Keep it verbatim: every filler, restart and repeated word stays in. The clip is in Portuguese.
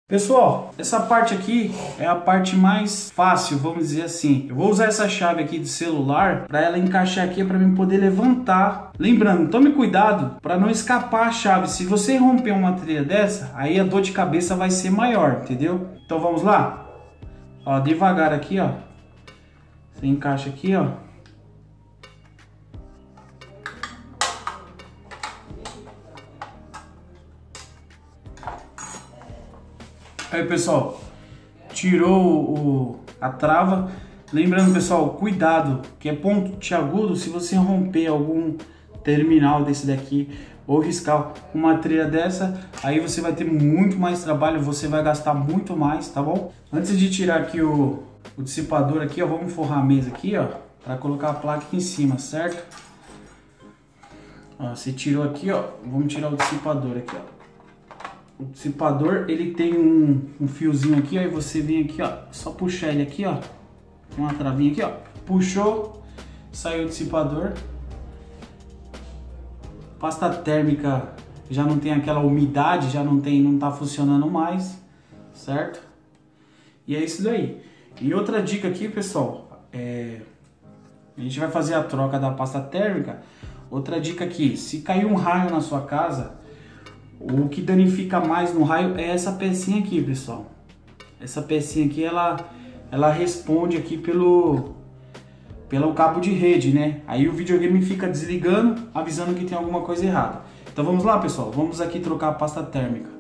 Pessoal, essa parte aqui é a parte mais fácil, vamos dizer assim. Eu vou usar essa chave aqui de celular para ela encaixar aqui para mim poder levantar. Lembrando, tome cuidado para não escapar a chave. Se você romper uma trilha dessa, aí a dor de cabeça vai ser maior, entendeu? Então vamos lá? Ó, devagar aqui, ó. Você encaixa aqui, ó. Aí, pessoal, tirou o, a trava. Lembrando, pessoal, cuidado, que é pontiagudo. Se você romper algum terminal desse daqui ou riscar uma trilha dessa, aí você vai ter muito mais trabalho, você vai gastar muito mais, tá bom? Antes de tirar aqui o, o dissipador aqui, ó, vamos forrar a mesa aqui, ó, para colocar a placa aqui em cima, certo? Ó, você tirou aqui, ó, vamos tirar o dissipador aqui, ó. O dissipador, ele tem um, um fiozinho aqui, aí você vem aqui, ó, só puxar ele aqui, ó, tem uma travinha aqui, ó, puxou, saiu o dissipador. Pasta térmica já não tem aquela umidade, já não tem, não tá funcionando mais, certo? E é isso daí. E outra dica aqui, pessoal, é, a gente vai fazer a troca da pasta térmica. Outra dica aqui, se cair um raio na sua casa, o que danifica mais no raio é essa pecinha aqui, pessoal. Essa pecinha aqui, ela, ela responde aqui pelo, pelo cabo de rede, né? Aí o videogame fica desligando, avisando que tem alguma coisa errada. Então vamos lá, pessoal. Vamos aqui trocar a pasta térmica.